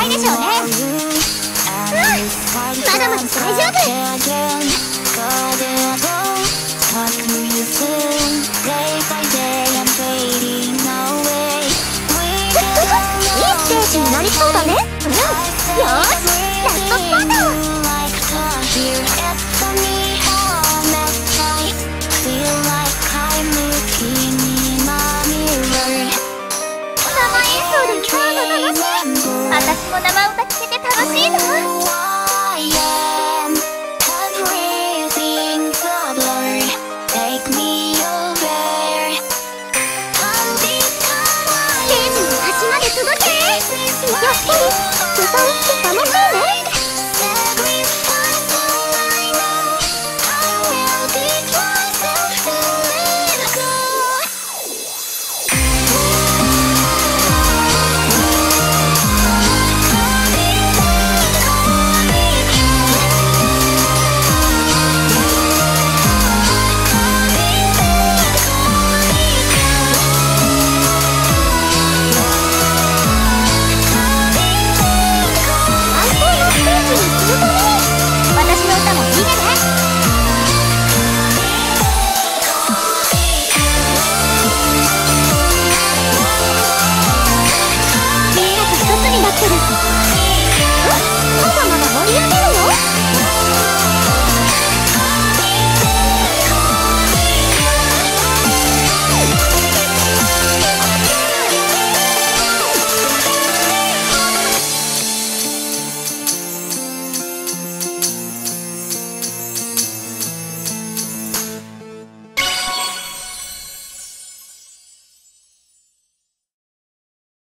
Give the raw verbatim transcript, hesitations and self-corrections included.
ないでしょうね。うん、まだまだ大丈夫。いいステージになりそうだね。うん、よーし、ラストスパート。私も生歌聴けて楽しいな。ステージの端まで届け。やっぱり歌うって